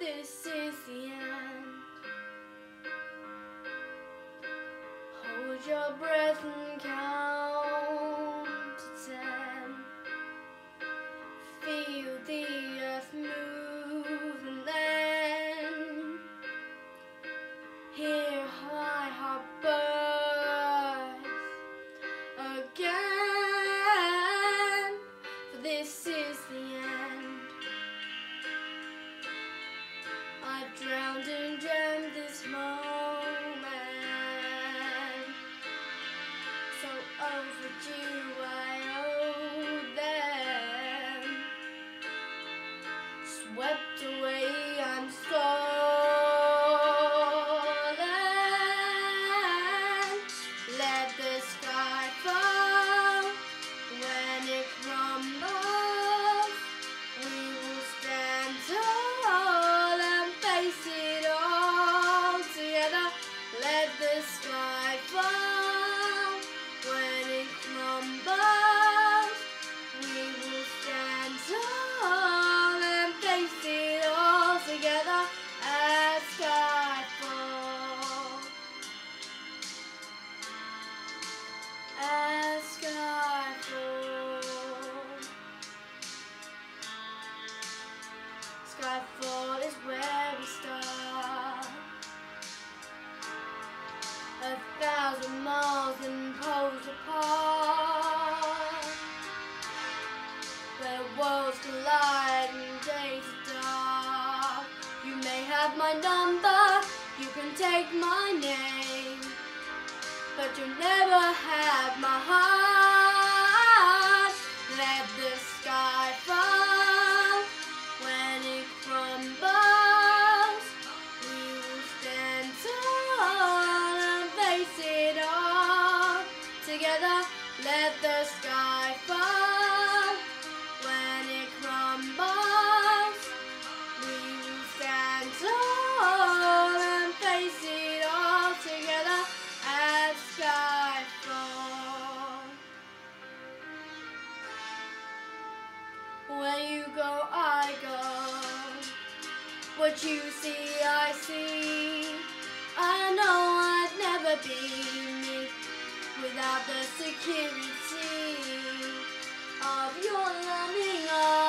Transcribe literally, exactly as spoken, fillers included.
this is the end. Hold your breath and count to ten. Feel the earth move and then hear my heart burst again. For this is the end. I've drowned and dreamt this moment, so overdue I owe them. Swept away, I'm stolen. Let the sky fall. When it crumbles, we will stand tall and face it all together. Let the sky fall. When it crumbles, we will stand tall and face it all together as Skyfall. As Skyfall. Skyfall is where we start. A thousand miles and poles apart, where worlds collide and days are dark. You may have my number, you can take my name, but you'll never have my heart. Let the sky fall. When it crumbles, we will stand tall and face it all together. Let the sky fall. When it crumbles, we will stand tall and face it all together as Skyfall. Where you go, I go. What you see, I see. I know I'd never be me without the security of your loving arms.